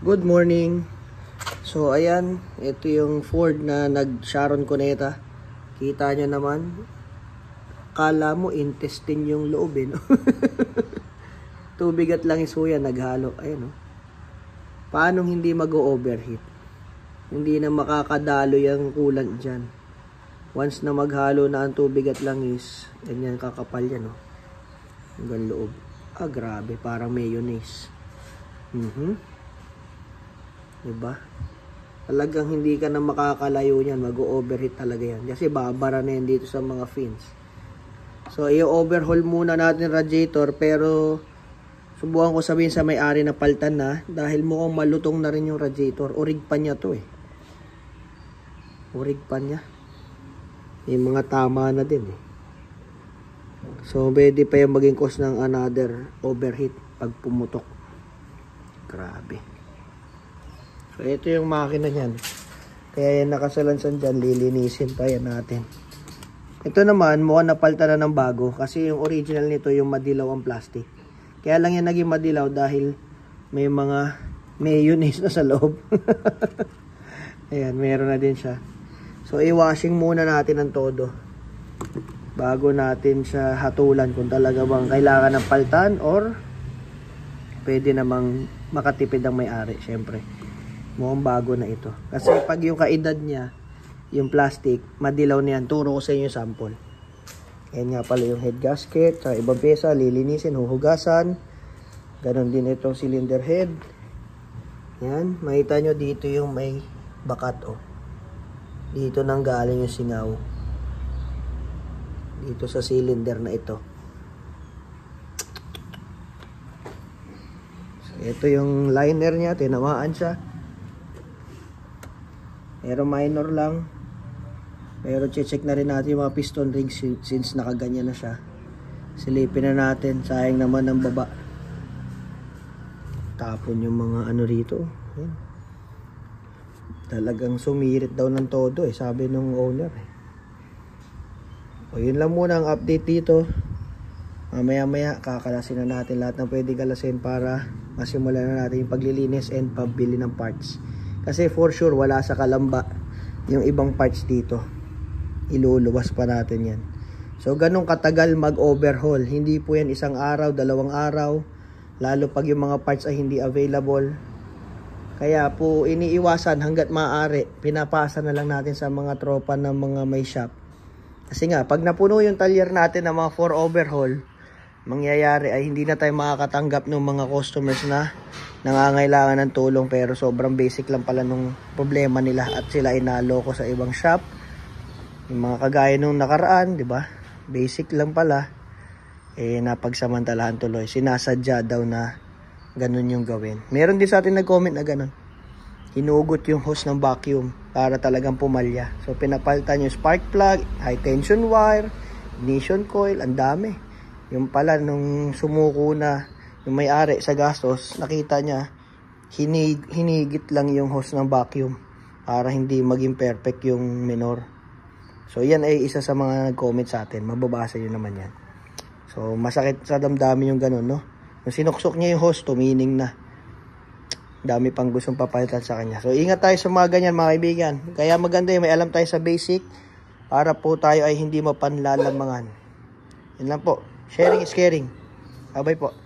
Good morning. So ayan, ito yung Ford na nag-Sharon Cuneta. Kita nyo naman, kala mo intestine yung loob no? Tubig at langis ho yan, naghalo. Ayan Paano hindi mag-overheat? Hindi na makakadalo yung coolant dyan. Once na maghalo na ang tubig at langis, ganyan kakapal yan hanggang loob. Grabe, parang mayonnaise. Diba? Talagang hindi ka na makakalayo niyan, mag-overheat talaga yan. Kasi babara na yan dito sa mga fins. So, i-overhaul muna natin radiator, pero subukan ko sabihin sa may-ari na paltan na, dahil mukhang malutong na rin yung radiator. Urig pa niya to Urig pa niya. May mga tama na din So, pwede pa yung maging cause ng another overheat pag pumutok. Grabe. So, ito yung makina niyan. Kaya yan nakasalansan dyan, lilinisin pa yan natin. Ito naman, mukhang napalitan na ng bago. Kasi yung original nito, yung madilaw ang plastic. Kaya lang yan naging madilaw dahil may mga mayonnaise na sa loob. Ayan, meron na din siya. So, i-washing muna natin ang todo. Bago natin siya hatulan kung talaga bang kailangan ng paltan or pwede namang makatipid ang may-ari, syempre. Mukhang bago na ito. Kasi pag yung kaedad niya, yung plastic, madilaw na yan. Turo ko sa inyo yung sample. Ayan nga pala yung head gasket. Sa ibang pyesa, lilinisin, huhugasan. Ganon din itong cylinder head. Yan. Makita nyo dito yung may bakat Dito nang galing yung singaw. Dito sa cylinder na ito. So, ito yung liner niya. Tinamaan siya. Pero minor lang. Pero check na rin natin yung mga piston rings since nakaganyan na siya. Silipin na natin. Sayang naman ang baba. Tapon yung mga rito. Yan. Talagang sumirit daw ng todo sabi nung owner O yun lang muna ang update dito. Mamaya kakalasin na natin lahat ng pwede kalasin para masimulan na natin yung paglilinis and pabili ng parts. Kasi for sure wala sa Kalamba yung ibang parts dito. Iluluwas pa natin yan. So ganun katagal mag-overhaul. Hindi po yan isang araw, 2 araw. Lalo pag yung mga parts ay hindi available. Kaya po iniiwasan hanggat maaari. Pinapasa na lang natin sa mga tropa ng mga may shop. Kasi nga pag napuno yung talyer natin ng mga 4 overhaul, mangyayari ay hindi na tayo makakatanggap ng mga customers na nangangailangan ng tulong pero sobrang basic lang pala nung problema nila at sila inaloko sa ibang shop. Yung mga kagaya nung nakaraan, di ba? Basic lang pala. Napagsamantalahan tuloy. Sinasadya daw na ganun yung gawin. Meron din sa atin nag-comment na ganun. Hinugot yung hose ng vacuum para talagang pumalya. So pinapalitan yung spark plug, high tension wire, ignition coil, ang dami. Yung pala nung sumuko na yung may-ari sa gastos, nakita niya, hinigit lang yung hose ng vacuum para hindi maging perfect yung minor. So, yan ay isa sa mga nag-comment sa atin. Mababasa nyo naman yan. So, masakit sa damdamin yung ganun, no? Nung sinuksok niya yung hose, tumining na. Dami pang gustong papalitan sa kanya. So, ingat tayo sa mga ganyan, mga kaibigan. Kaya maganda yung may alam tayo sa basic para po tayo ay hindi mapanlalamangan. Yan lang po. Sharing is caring. Bye-bye po.